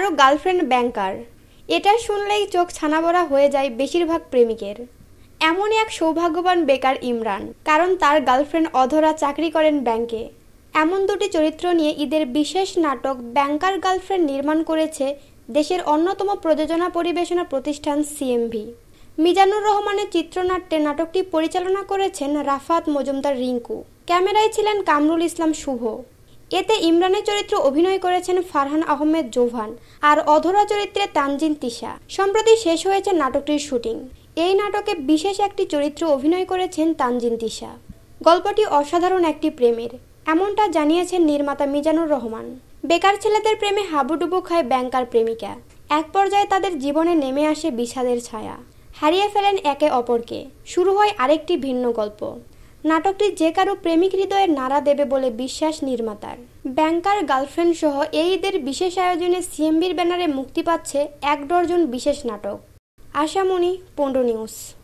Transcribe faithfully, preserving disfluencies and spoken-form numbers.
তারও গার্লফ্রেন্ড ব্যাংকার। এটা শুনলেই চোখ ছানাবড়া হয়ে যায় বেশিরভাগ প্রেমিকের। এমনই এক সৌভাগ্যবান বেকার ইমরান, কারণ তার গার্লফ্রেন্ড অধরা চাকরি করেন ব্যাংকে। এমন দুটি চরিত্র নিয়ে ঈদের বিশেষ নাটক ব্যাংকার গার্লফ্রেন্ড নির্মাণ করেছে দেশের অন্যতম প্রযোজনা পরিবেশনা প্রতিষ্ঠান সিএমভি। মিজানুর রহমানের চিত্রনাট্যে নাটকটি পরিচালনা করেছেন রাফাত মজুমদার রিঙ্কু। ক্যামেরায় ছিলেন কামরুল ইসলাম শুভ। এতে ইমরানের চরিত্রে অভিনয় করেছেন ফারহান আহমেদ জোভান আর অধরা চরিত্রে তানজিন তিশা। সম্প্রতি শেষ হয়েছে নাটকটির শুটিং। এই নাটকে বিশেষ একটি চরিত্রে অভিনয় করেছেন তানজিন তিশা। গল্পটি অসাধারণ একটি প্রেমের, এমনটা জানিয়েছেন নির্মাতা মিজানুর রহমান। বেকার ছেলেদের প্রেমে হাবুডুবু খায় ব্যাংকার প্রেমিকা। এক পর্যায়ে তাদের জীবনে নেমে আসে বিষাদের ছায়া, হারিয়ে ফেলেন একে অপরকে। শুরু হয় আরেকটি ভিন্ন গল্প। নাটকটি যে কারো প্রেমিক হৃদয়ের নাড়া দেবে বলে বিশ্বাস নির্মাতার। ব্যাংকার গার্লফ্রেন্ড সহ এই ঈদের বিশেষ আয়োজনে সিএমভির ব্যানারে মুক্তি পাচ্ছে এক ডজন বিশেষ নাটক। আশা মনি, পুন্ড্র নিউজ।